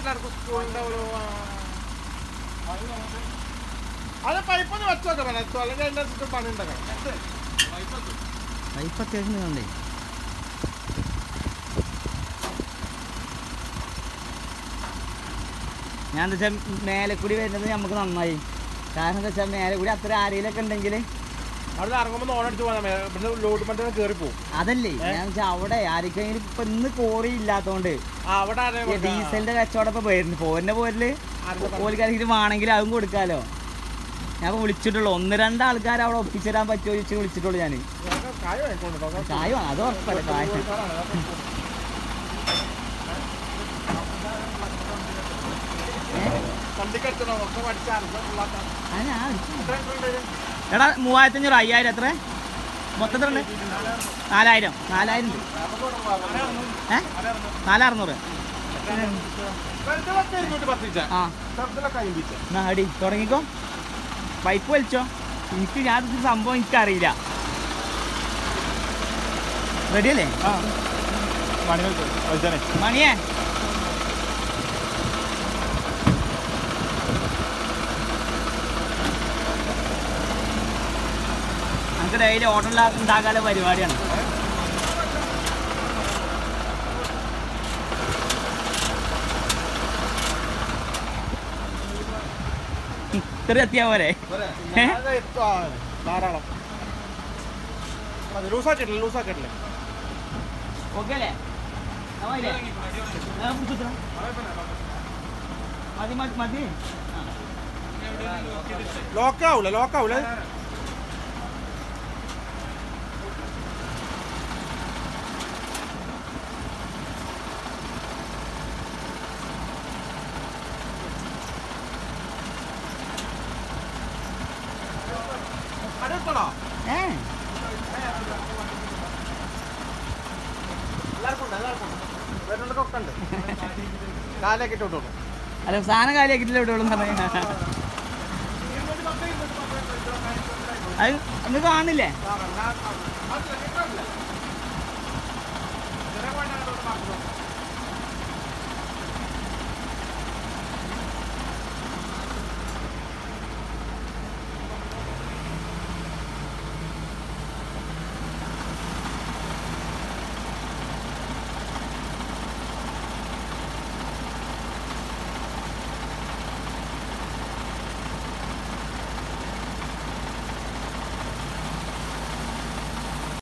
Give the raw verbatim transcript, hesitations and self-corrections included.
നാട്ടിലാർക്കും സ്കൂളിന്റെ ഒരു അത് പൈപ്പൊന്ന് വെച്ചോക്കെ പലത്തോ അല്ലെങ്കിൽ അതിന്റെ അനുസരിച്ച് പണി ഉണ്ടാക്കണം. പൈപ്പ് അത്യാവശ്യം കണ്ടേ. ഞാൻ എന്താ വെച്ചാൽ മേലെ കൂടി വരുന്നത് നമുക്ക് നന്നായി. കാരണം എന്താ വെച്ചാൽ മേലെ കൂടി അത്ര ആരെയിലൊക്കെ ഉണ്ടെങ്കിൽ അവിടെ ഇറങ്ങുമ്പോൾ ഓണടിച്ച് പോകാൻ ലോഡ് പണ്ട് കയറി പോകും. അതല്ലേ ഞാൻ വെച്ചാൽ അവിടെ ആർക്കെങ്കിലും ഇപ്പൊ ഇന്ന് കോറി ഇല്ലാത്തോണ്ട് അവിടെ ഡീസലിന്റെ കച്ചവടം ഇപ്പൊ വരുന്നു. പോരിന്റെ പോരില് ഓലിക്കാരെങ്കിലും വേണമെങ്കിൽ അതും കൊടുക്കാലോ. ഞാൻ ഇപ്പൊ വിളിച്ചിട്ടുള്ളൂ. ഒന്ന് രണ്ട് ആൾക്കാർ അവിടെ ഒപ്പിച്ചിടാൻ പറ്റുമോ ചോദിച്ച് വിളിച്ചിട്ടുള്ളൂ. ഞാൻ കായ് വേണം, അത് ഉറപ്പല്ല. കായ് എടാ മൂവായിരത്തി അഞ്ഞൂറ് അയ്യായിരം എത്ര മൊത്തത്തിലുണ്ട്? നാലായിരം നാലായിരം ഉണ്ട്. ഏ നാലറുന്നൂറ്. ആ അടി തുടങ്ങിക്കോ. പൈപ്പ് വലിച്ചോ. എനിക്ക് ഞാൻ സംഭവം എനിക്കറിയില്ല. റെഡിയല്ലേ മണിയേ? നമുക്ക് ഡെയിലി ഓട്ടം ഉണ്ടാക്കാനുള്ള പരിപാടിയാണ്. ഇത്ര എത്തിയാ പോരെ? ധാരാളം ലൂസാക്കിട്ടില്ല ലൂസാക്കിട്ടില്ലേ? ഓക്കെ അല്ലേ? മതി മതി മതി. ലോക്കാവൂല ലോക്കാവൂല. അല്ല സാധനം കാലിയാക്കിട്ടില്ല വിടുള്ളൂ പറഞ്ഞ അത് ഒന്ന് കാണില്ലേ?